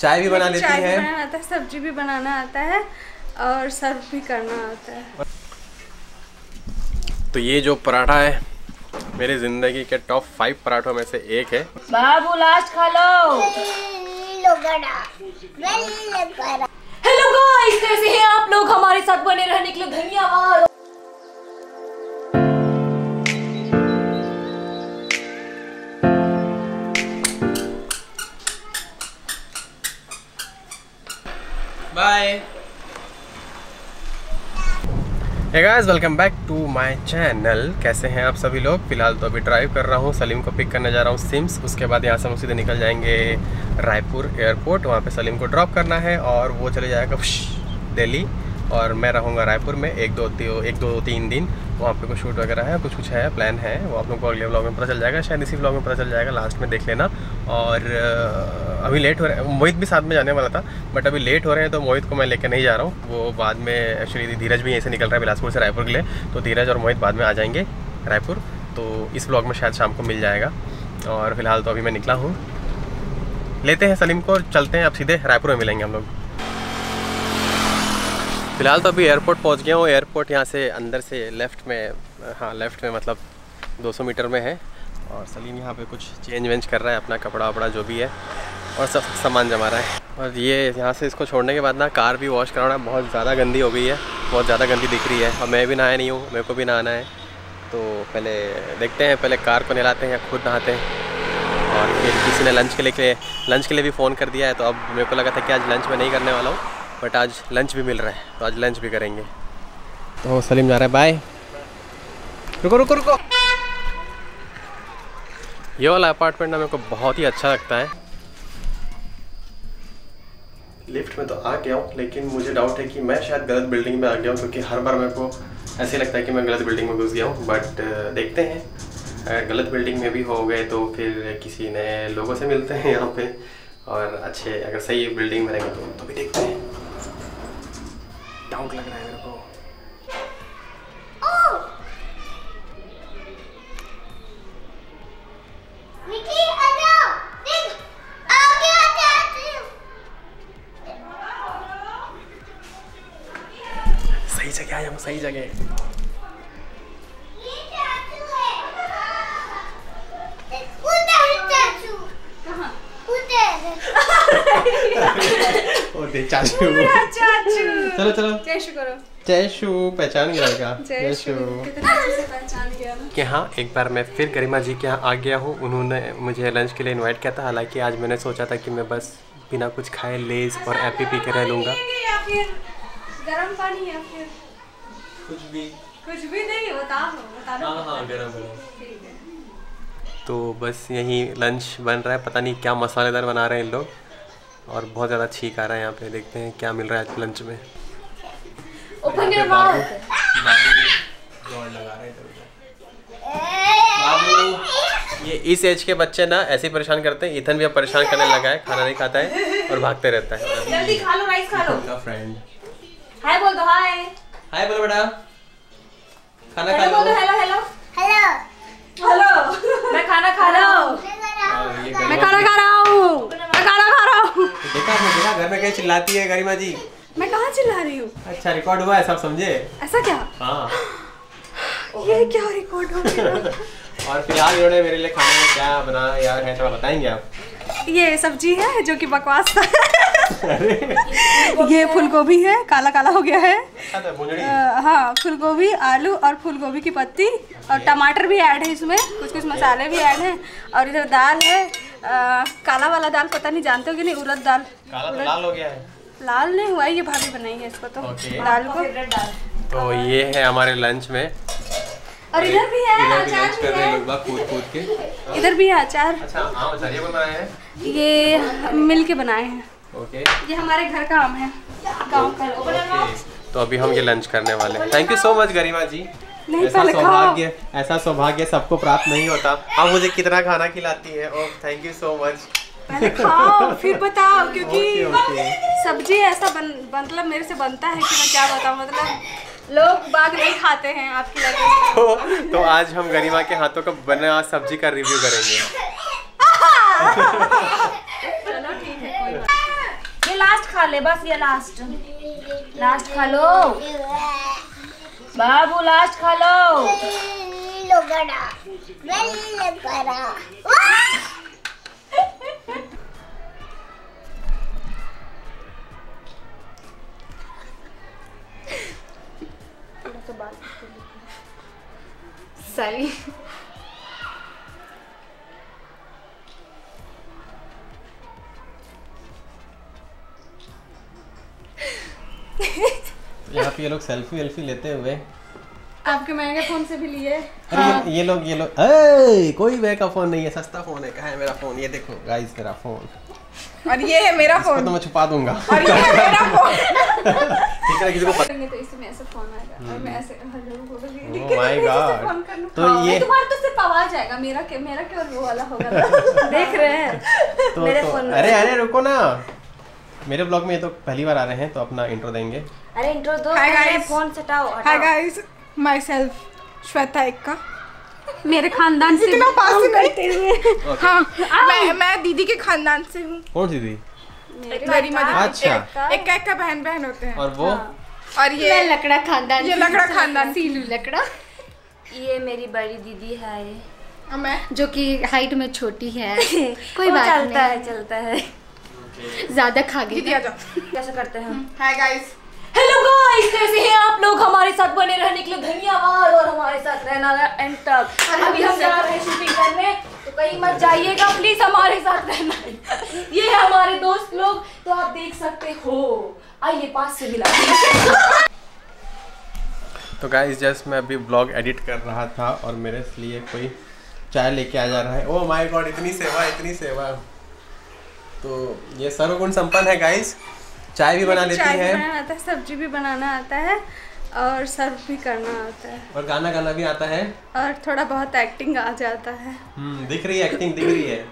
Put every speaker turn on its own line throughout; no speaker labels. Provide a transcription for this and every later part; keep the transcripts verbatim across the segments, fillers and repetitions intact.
चाय भी बना लेती है,
चाय भी बनाना आता है, सब्जी भी बनाना आता है और सर्व भी करना आता है।
तो ये जो पराठा है मेरी ज़िंदगी के टॉप फाइव पराठों में से एक है।
बाबू लास्ट खा लो। हेलो गाइस, कैसे हैं आप लोग? हमारे साथ बने रहने के लिए धन्यवाद।
Bye. Hey guys, welcome back to my channel. कैसे हैं आप सभी लोग? फिलहाल तो अभी ड्राइव कर रहा हूँ, सलीम को पिक करने जा रहा हूँ सिम्स। उसके बाद यहाँ से हम सीधे निकल जाएंगे रायपुर एयरपोर्ट। वहाँ पे सलीम को ड्रॉप करना है और वो चले जाएगा दिल्ली और मैं रहूँगा रायपुर में एक दो एक दो तीन दिन। वहाँ पे कुछ शूट वगैरह है, कुछ कुछ है, प्लान है, वो आप लोग को अगले व्लॉग में पता चल जाएगा, शायद इसी व्लॉग में पता चल जाएगा, लास्ट में देख लेना। और अभी लेट हो रहा है, मोहित भी साथ में जाने वाला था बट अभी लेट हो रहे हैं तो मोहित को मैं लेकर नहीं जा रहा हूँ। वो बाद में एक्चुअली धीरज भी यहीं से निकल रहा है बिलासपुर से रायपुर के लिए, तो धीरज और मोहित बाद में आ जाएंगे रायपुर। तो इस व्लॉग में शायद शाम को मिल जाएगा। और फिलहाल तो अभी मैं निकला हूँ, लेते हैं सलीम को, चलते हैं अब सीधे रायपुर में मिलेंगे हम लोग। फिलहाल तो अभी एयरपोर्ट पहुंच गया हूँ। एयरपोर्ट यहाँ से अंदर से लेफ़्ट में, हाँ लेफ़्ट में मतलब दो सौ मीटर में है। और सलीम यहाँ पे कुछ चेंज वेंज कर रहा है, अपना कपड़ा वपड़ा जो भी है और सब सामान जमा रहा है। और ये यहाँ से इसको छोड़ने के बाद ना कार भी वॉश कराना, बहुत ज़्यादा गंदी हो गई है, बहुत ज़्यादा गंदी दिख रही है। और मैं भी नहाया नहीं हूँ, मेरे को भी नहाना है। तो पहले देखते हैं, पहले कार को नहलाते हैं या खुद नहाते हैं। और फिर किसी ने लंच के लिए लंच के लिए भी फ़ोन कर दिया है, तो अब मेरे को लगा था कि आज लंच में नहीं करने वाला हूँ, बट आज लंच भी मिल रहा है तो आज लंच भी करेंगे। तो सलीम जा रहा है, बाय। रुको रुको रुको। ये वाला अपार्टमेंट ना मेरे को बहुत ही अच्छा लगता है। लिफ्ट में तो आ गया हूँ, लेकिन मुझे डाउट है कि मैं शायद गलत बिल्डिंग में आ गया हूँ, क्योंकि हर बार मेरे को ऐसे लगता है कि मैं गलत बिल्डिंग में घुस गया हूँ। बट देखते हैं, अगर गलत बिल्डिंग में भी हो गए तो फिर किसी नए लोगों से मिलते हैं यहाँ पे, और अच्छे अगर सही बिल्डिंग में रहेंगे तो, तो भी देखते हैं। डाउट लग रहा है मेरे को। सही जगह आया हूँ, सही जगह। चाचू चाचू चलो चलो
जयशु करो।
जयशु पहचान गया लड़का।
जयशु पहचान गया ना
कि हाँ, एक बार मैं फिर गरिमा जी के यहाँ आ गया हूँ। उन्होंने मुझे लंच के लिए इनवाइट किया था। हालांकि आज मैंने सोचा था कि मैं बस बिना कुछ खाए लेज और एपी पी के रह लूँगा।
या फिर गरम पानी या फिर
कुछ भी
कुछ भी नहीं, बता दो बता दो।
हाँ हाँ गरम गरम। तो बस यही लंच बन रहा है, पता नहीं क्या मसालेदार बना रहे हैं इन लोग, और बहुत ज़्यादा छींक आ रहा है यहाँ पे। देखते हैं क्या मिल रहा है आज लंच में।
Open your mouth.
दौड़ लगा रहे हैं बाबू। ये इस एज के बच्चे ना ऐसे ही परेशान करते हैं। इथन भी अब परेशान करने लगा है, खाना नहीं खाता है और भागते रहता है।
जल्दी खा लो, राइस खा लो।
उनका फ्रेंड
हाय बोल दो। हाय
हाय बोलो बेटा, खाना खा
हेलो
लो।
बोल दो। Hello hello hello hello. मैं खाना खा रहा हूँ।
मैं खाना खा रहा हूँ, मैं खाना खा रहा हूँ।
देखा देखा घर में कहीं चिल्लाती है गरिमा जी।
मैं कहाँ चिल्ला रही हूँ?
अच्छा रिकॉर्ड हुआ है, सब समझे?
ऐसा क्या?
हाँ।
ये क्या रिकॉर्ड हो गया?
और फिलहाल इन्होंने मेरे लिए खाने में क्या बनाया यार है, थोड़ा बताएंगे आप?
ये सब्जी है जो कि बकवास था। ये फूलगोभी है, काला काला हो गया है। आ, हाँ, फूलगोभी, आलू और फूलगोभी की पत्ती और टमाटर भी ऐड है इसमें, कुछ कुछ मसाले भी ऐड हैं। और इधर दाल है, आ, काला वाला दाल, पता नहीं जानते हो कि नहीं, उड़द दाल।
काला तो लाल हो गया है।
लाल नहीं हुआ, ये भाभी बनाई है इसको तो दाल को।
तो ये है हमारे लंच में,
और इधर भी है अचार
कर रहे हैं लोग बाग कूद कूद के।
इधर भी है अचार।
अच्छा आम अचार ये बनाए हैं?
ये मिल के बनाए हैं।
ओके,
ये हमारे घर का आम है, गाँव का।
तो अभी हम ये लंच करने वाले हैं। Thank you so much Garima ji.
नहीं,
ऐसा
पहले
सौभाग्य ऐसा सौभाग्य सबको प्राप्त नहीं होता। आप मुझे कितना खाना खिलाती है। Oh thank you so much.
पहले खाओ फिर बताओ, क्योंकि
ओके, ओके।
सब्जी ऐसा बन मतलब मेरे से बनता है कि मैं क्या बताऊँ, मतलब लोग बाग नहीं खाते हैं आपकी वजह से।
तो, तो आज हम गरिमा के हाथों का बना सब्जी का रिव्यू करेंगे।
चलो ठीक है, कोई बात
लास्ट खा ले, बस ये लास्ट लास्ट खा लो बाबू, लास्ट खा लो। सही
यहाँ पे ये लोग सेल्फी वेल्फी लेते हुए
आपके महंगे फोन से भी लिए।
अरे हाँ। ये, ये लोग ये लोग ए, कोई महंगा फोन नहीं है, सस्ता फोन है। कहाँ है मेरा फोन? ये देखो गाइस मेरा फोन,
और ये है मेरा फोन।
तो मैं छुपा दूंगा।
और ये है मेरा फोन।
ठीक है, किसी को पता
तो इसमें ऐसे फोन आएगा और मैं ऐसे हेलो बोलूंगी।
Oh my God. तो ये
तुम्हारा तो सिर्फ आवाज आएगा, मेरा क्या मेरा क्या वो वाला होगा। देख रहे हैं
तो,
मेरे
तो,
फोन।
अरे अरे रुको ना, मेरे ब्लॉग में ये तो पहली बार आ रहे हैं तो अपना इंट्रो देंगे।
अरे इंट्रो दो,
Hi guys.
फोन हटाओ।
Hi guys, myself Shweta Ekka. मेरे खानदान से इतना पास करते हुए। हाँ, मैं मैं दीदी के खानदान से हूँ।
कौन सी थी?
मेरी मदर।
अच्छा।
एक एक का बहन बहन होते हैं।
और वो
और ये
लकड़ा खानदान,
ये लकड़ा खानदान
सीलू लकड़ा। ये मेरी बड़ी दीदी है,
और मैं
जो कि हाइट में छोटी है। कोई बात नहीं, चलता है चलता है। ज्यादा खा गई।
दीदी आ जाओ।
कैसे करते हैं?
हाय गाइस,
हेलो गाइस, कैसे हैं आप लोग? हमारे साथ बने रहने के लिए धन्यवाद और हमारे साथ रहना एंड तक। अभी हम जा रहे हैं शूटिंग करने, तो कहीं मत जाइएगा प्लीज, हमारे साथ रहना। ये है हमारे दोस्त लोग, तो आप देख सकते हो। आइए पास से मिला।
तो गाइस जस्ट मैं अभी ब्लॉग एडिट कर रहा था और मेरे लिए कोई चाय लेके आ जा रहा है। ओह माय गॉड, इतनी सेवा इतनी सेवा। तो ये सर्वगुण संपन्न है गाइस, चाय भी बना लेती
चाय भी
है,
बनाना आता है, सब्जी भी बनाना आता है और सर्व भी करना आता है,
और गाना गाना भी आता है,
और थोड़ा बहुत एक्टिंग आ जाता है।
हम्म दिख रही है, एक्टिंग दिख रही है,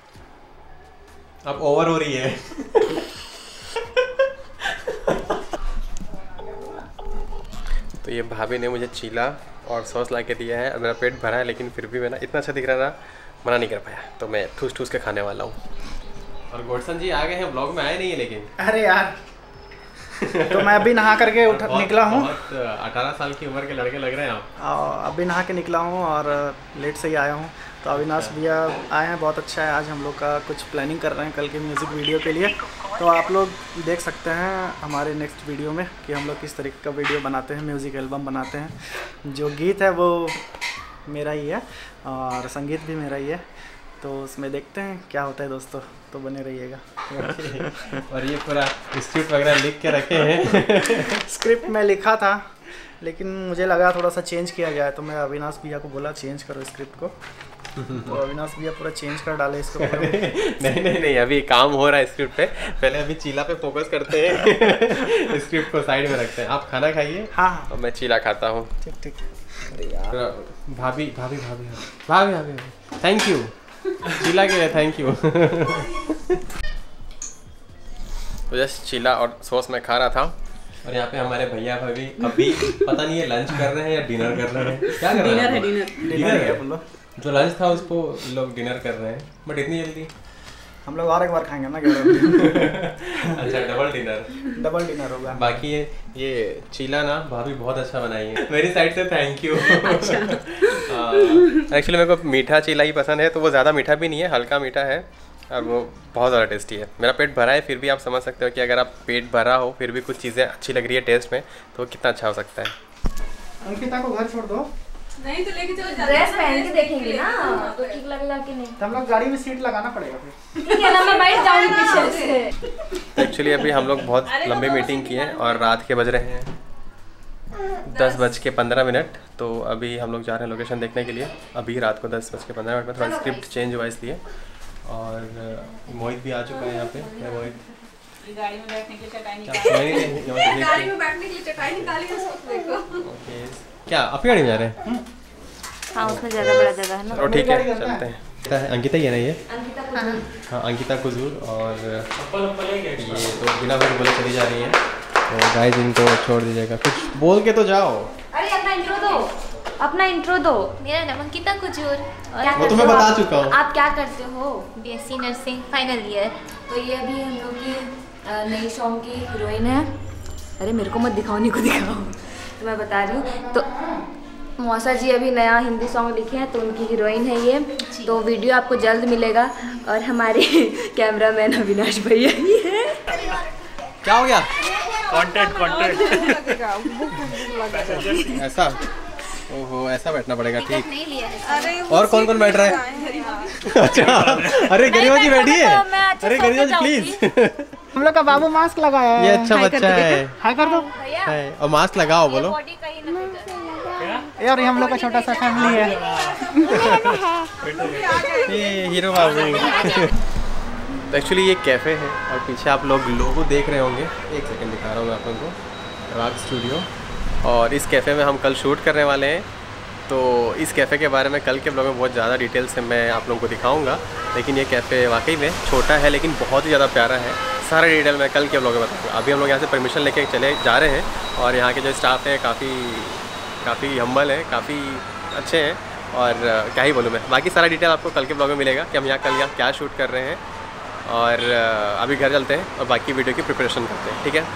अब ओवर हो रही है। तो ये भाभी ने मुझे चीला और सॉस ला के दिया है। मेरा पेट भरा है लेकिन फिर भी मैं ना इतना अच्छा दिख रहा था, मना नहीं कर पाया, तो मैं ठूस ठूस के खाने वाला हूँ। और गोडसन जी आ गए हैं, ब्लॉग में आए नहीं है लेकिन।
अरे यार तो मैं अभी नहा करके उठ निकला हूँ।
अठारह साल की उम्र के लड़के लग रहे हैं आप।
अभी नहा के निकला हूँ और लेट से ही आया हूँ। तो अविनाश भैया आए हैं, बहुत अच्छा है। आज हम लोग का कुछ प्लानिंग कर रहे हैं कल के म्यूज़िक वीडियो के लिए, तो आप लोग देख सकते हैं हमारे नेक्स्ट वीडियो में कि हम लोग किस तरीके का वीडियो बनाते हैं, म्यूज़िक एल्बम बनाते हैं। जो गीत है वो मेरा ही है और संगीत भी मेरा ही है, तो उसमें देखते हैं क्या होता है दोस्तों, तो बने रहिएगा।
और ये पूरा स्क्रिप्ट वगैरह लिख के रखे हैं।
स्क्रिप्ट में लिखा था लेकिन मुझे लगा थोड़ा सा चेंज किया जाए, तो मैं अविनाश भैया को बोला चेंज करो स्क्रिप्ट को, तो अविनाश भैया पूरा चेंज कर डाले इसको।
नहीं नहीं नहीं, अभी काम हो रहा है स्क्रिप्ट पे, पहले अभी चीला पे फोकस करते हैं। स्क्रिप्ट को साइड में रखते हैं। आप खाना खाइए,
हाँ
और मैं चीला खाता हूँ।
ठीक ठीक। अरे यार
भाभी भाभी भाभी भाभी भाभी थैंक यू, चीला के लिए थैंक यू। तो जस्ट चीला और सॉस मैं खा रहा था, और यहाँ पे हमारे भैया भाभी अभी पता नहीं है लंच कर रहे हैं या डिनर कर रहे हैं, क्या कर रहे हैं? डिनर है, डिनर डिनर है बोलो। जो लंच था उसको लोग डिनर कर रहे हैं, बट इतनी जल्दी
हम लोग और एक बार खाएंगे ना।
अच्छा डबल डिनर,
डबल डिनर होगा।
बाकी ये ये चीला ना भाभी बहुत अच्छा बनाई है, मेरी साइड से थैंक यू। एक्चुअली मेरे को मीठा चीला ही पसंद है, तो वो ज़्यादा मीठा भी नहीं है, हल्का मीठा है और वो बहुत ज़्यादा टेस्टी है। मेरा पेट भरा है, फिर भी आप समझ सकते हो कि अगर आप पेट भरा हो फिर भी कुछ चीज़ें अच्छी लग रही है टेस्ट में, तो वो कितना अच्छा हो सकता है।
अंकिता को घर छोड़ दो।
नहीं तो लेके चलो,
ड्रेस पहन के देखेंगे ना तो ठीक लगेगा कि नहीं।
तो हम लोग गाड़ी में सीट लगाना पड़ेगा फिर।
ठीक है ना, मैं बैठ जाऊंगी पीछे से।
तो एक्चुअली अभी हम लोग बहुत लंबी मीटिंग की है और रात के बज रहे हैं दस बज के पंद्रह मिनट। तो अभी हम लोग जा रहे हैं लोकेशन देखने के लिए। अभी रात को दस बज के पंद्रह मिनट में थोड़ा स्क्रिप्ट चेंज हुआ इसलिए। और मोहित भी आ चुका है यहाँ पे। मोहित
गाड़ी में बैठने के लिए चटाई निकाली, गाड़ी में बैठने के लिए चटाई निकाली है, सब देखो।
ओके, क्या अपनी गाड़ी में जा रहे हैं?
हाँ उसमें ज़्यादा बड़ा जगह है ना।
चलो ठीक है चलते हैं। अंकिता ही है ना ये? हाँ अंकिता कुजूर, और ये तो बिना फिर बोले चली जा रही है। तो गाइस इनको छोड़ दीजिएगा, कुछ बोल के तो जाओ।
अरे अपना इंट्रो दो, अपना इंट्रो दो।
मेरा नाम अंकिता कुजूर
वो तो मैं बता चुका हूँ।
आप क्या करते हो?
BSc nursing final year.
तो ये अभी हम लोग की नई सॉन्ग की हीरोइन है। अरे मेरे को मत दिखाओ, नहीं को दिखाओ, तो मैं बता रही हूँ। तो मौसा जी अभी नया हिंदी सॉन्ग लिखे हैं, तो उनकी हीरोइन है ये। तो वीडियो आपको जल्द मिलेगा। और हमारे कैमरामैन अविनाश भैया ही है।
क्या हो गया?
कंटेंट कंटेंट
ऐसा? ओहो, ऐसा बैठना पड़ेगा, ठीक।
नहीं लिया है।
अरे
और कौन कौन बैठ रहा है? अच्छा, अरे गरिमा जी बैठी है। अरे गरिमा जी प्लीज।
हम लोग का बाबू मास्क लगाया है।
ये अच्छा बच्चा है।
हाय कर दो।
है, और मास्क लगाओ, बोलो।
यार ये हम लोग का छोटा सा फैमिली है।
ये हीरो बाबू। तो एक्चुअली ये कैफ़े है और पीछे आप लोग लोगो देख रहे होंगे। एक सेकंड दिखा रहा हूँ मैं आप लोगों को, राग स्टूडियो। और इस कैफ़े में हम कल शूट करने वाले हैं। तो इस कैफ़े के बारे में कल के ब्लॉग में बहुत ज़्यादा डिटेल से मैं आप लोगों को दिखाऊंगा। लेकिन ये कैफ़े वाकई में छोटा है लेकिन बहुत ही ज़्यादा प्यारा है। सारा डिटेल मैं कल के ब्लॉग में बताऊँगा। अभी हम लोग यहाँ से परमिशन लेके चले जा रहे हैं और यहाँ के जो स्टाफ है काफ़ी काफ़ी हम्बल है, काफ़ी अच्छे हैं। और क्या ही बोलूँ मैं, बाकी सारा डिटेल आपको कल के ब्लॉग में मिलेगा कि हम यहाँ कल यहाँ क्या शूट कर रहे हैं। और अभी घर चलते हैं और बाकी वीडियो की प्रिपरेशन करते हैं, ठीक है।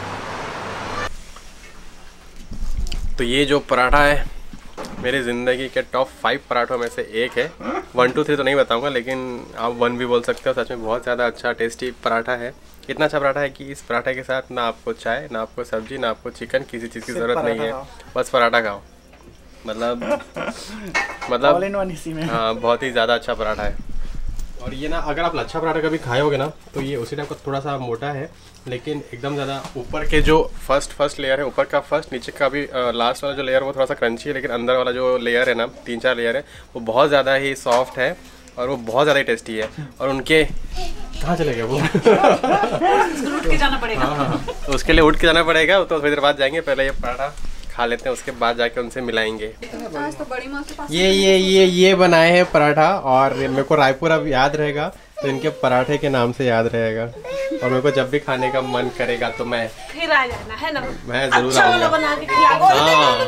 तो ये जो पराठा है मेरी ज़िंदगी के टॉप फाइव पराठों में से एक है। वन टू थ्री तो नहीं बताऊंगा, लेकिन आप वन भी बोल सकते हो। सच में बहुत ज़्यादा अच्छा टेस्टी पराठा है। इतना अच्छा पराठा है कि इस पराठे के साथ ना आपको चाय, ना आपको सब्जी, ना आपको चिकन, किसी चीज़ की ज़रूरत नहीं है। बस पराठा खाओ। मतलब मतलब
ऑल इन वन इसी में।
हाँ, बहुत ही ज़्यादा अच्छा पराठा है। और ये ना, अगर आप लच्छा पराठा कभी खाए होगे ना, तो ये उसी टाइप का थोड़ा सा मोटा है, लेकिन एकदम ज़्यादा ऊपर के जो फर्स्ट फर्स्ट लेयर है, ऊपर का फर्स्ट, नीचे का भी लास्ट वाला जो लेयर वो थोड़ा सा क्रंची है, लेकिन अंदर वाला जो लेयर है ना, तीन चार लेयर है, वो बहुत ज़्यादा ही सॉफ्ट है और वो बहुत ज़्यादा ही टेस्टी है। और उनके कहाँ चले गए वो?
उठ के जाना पड़ेगा।
हाँ हाँ, तो उसके लिए उठ के जाना पड़ेगा, तो थोड़ी देर बाद जाएंगे। पहले ये पराठा खा लेते हैं, उसके बाद जाके उनसे मिलाएंगे।
तो बड़ी माँ के पास
ये ये ये ये बनाए हैं पराठा, और मेरे को रायपुर अब याद रहेगा, तो इनके पराठे के नाम से याद रहेगा। और मेरे को जब भी खाने का मन करेगा तो मैं
फिर आ जाना है ना,
मैं जरूर
अच्छा वाला
आऊंगा।
बना के खिलाओ।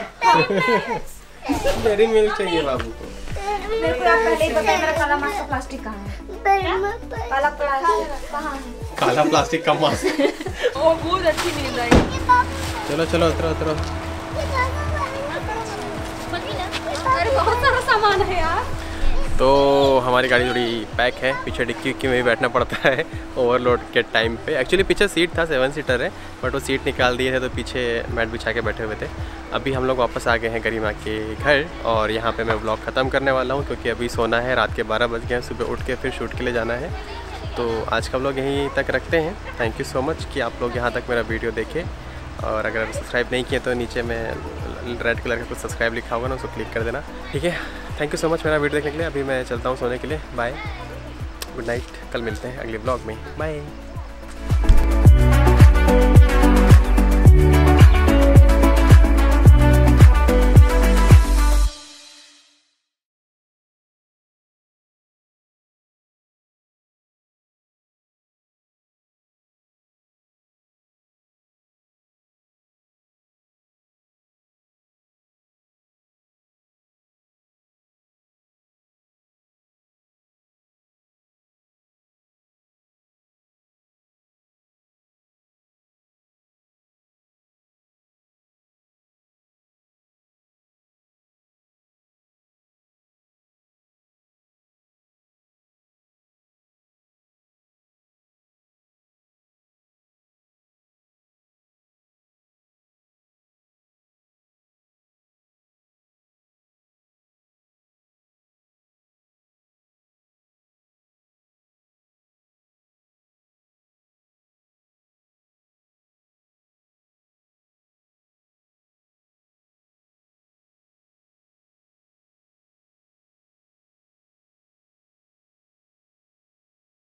डेरी मिल्क चाहिए बाबू को।
मेरे को आप पहले ही बताएं, मेरा काला मास्क का प्लास्टिक कहाँ है? काला प्लास्टिक कहाँ है?
काला प्लास्टिक का मास्क।
वो बहुत अच्छी नींद आई।
चलो चलो उतरो उतरो।
अरे बहुत सारा सामान है यार।
तो हमारी गाड़ी थोड़ी पैक है, पीछे डिक्की उक्की में भी बैठना पड़ता है ओवरलोड के टाइम पे। एक्चुअली पीछे सीट था, सेवन सीटर है, बट वो सीट निकाल दिए थे, तो पीछे मैट बिछा के बैठे हुए थे। अभी हम लोग वापस आ गए हैं गरिमा के घर, और यहाँ पे मैं ब्लॉग ख़त्म करने वाला हूँ, क्योंकि अभी सोना है। रात के बारह बज गए हैं, सुबह उठ के फिर शूट के लिए जाना है। तो आज का ब्लॉग यहीं तक रखते हैं। थैंक यू सो मच कि आप लोग यहाँ तक मेरा वीडियो देखें। और अगर सब्सक्राइब नहीं किए तो नीचे में रेड कलर का कुछ सब्सक्राइब लिखा होगा ना, उसको क्लिक कर देना, ठीक है। थैंक यू सो मच मेरा वीडियो देखने के लिए। अभी मैं चलता हूँ सोने के लिए। Bye, good night. कल मिलते हैं अगले ब्लॉग में। बाय।